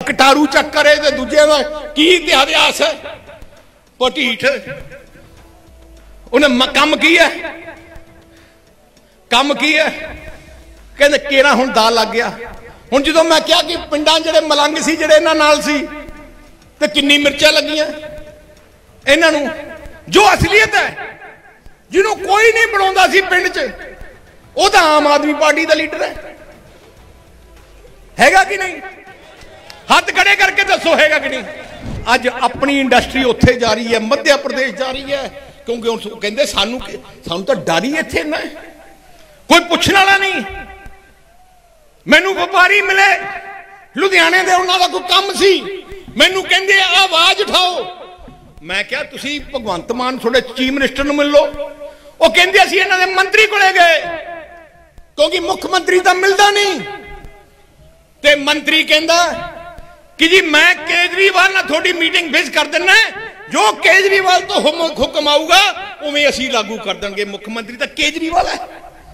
कटारू चक्कर है दूजे का की इतिहास है। पटीठ उन्हें कम की है, कम की है कहते केरा हुण दा लग गया। हुण जो मैं क्या कि पिंडां जिहड़े मलंग सी जिहड़े इन्हां नाल सी ते किन्नी मिर्चां लगियां इन्हां नूं। जो असलीयत है जिन्हों कोई नहीं बनाउंदा सी पिंड च वो तो आम आदमी पार्टी का लीडर हैगा कि नहीं? हथ खड़े करके दसो हैगा कि नहीं? अज अपनी इंडस्ट्री उत्थे जा रही है, मध्य प्रदेश जा रही है, क्योंकि हुण कहंदे सानू तो डर ही इत्थे इन्ना है, कोई पुछने वाला नहीं। मैनू व्यापारी मिले लुधियाने दे, उन्हां दा कोई काम सी, मैनू कहंदे आवाज उठाओ। मैं क्या तुसी भगवंत मान थोड़े चीफ मिनिस्टर नूं मिल लो। वो कहंदे असीं इन्हां दे मंत्री कोले गए क्योंकि मुख्यमंत्री तो मिलता नहीं। ते मंत्री कहंदा कि जी मैं केजरीवाल नाल थोड़ी मीटिंग फिक्स कर देना, जो केजरीवाल तो हुक्म आऊगा उवें असीं लागू कर देंगे। मुख्यमंत्री तो केजरीवाल है।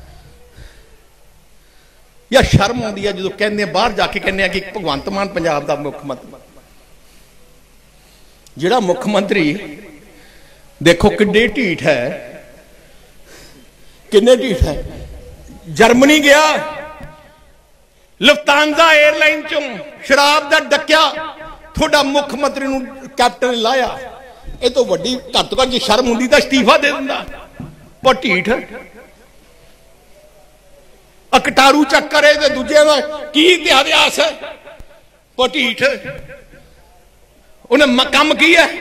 या शर्म आउंदी है जो कहंदे बाहर जाके कहंदे कि भगवंत मान पंजाब दा मुख्यमंत्री। जिहड़ा मुख्यमंत्री देखो किड्डे ढीठ है, किन्ने ढीठ है। जर्मनी गया, लुफ्तांजा एयरलाइन चों शराब दा डक्या, थोड़ा मुख्यमंत्री नूं कैप्टन लाया। ये तो वड्डी घट तो घट जी शर्म हुंदी तां इस्तीफा दे दिंदा। पर ढीठ कटारू चक्कर है दूजे का की इतिहास है। पर ढीठ उन्हें कम की है,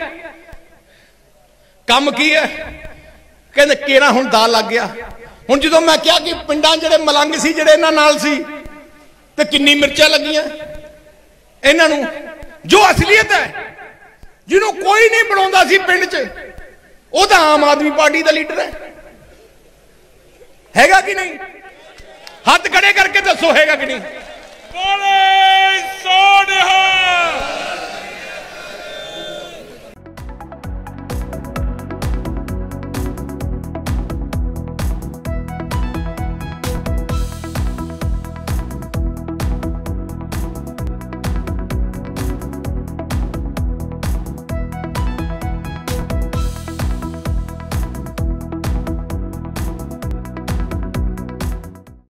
कम की है कहते केरा हुण दा लग गया। हुण जो मैं क्या कि पिंडां जिहड़े मलंग सी जिहड़े इन्हां नाल सी ते किन्नी मिर्चां लगियां इन्हां नूं। जो असलीयत है जिन्हों कोई नहीं बनाउंदा सी पिंड च वो तो आम आदमी पार्टी का लीडर हैगा कि नहीं? हाथ खड़े करके दसो हैगा कि नहीं?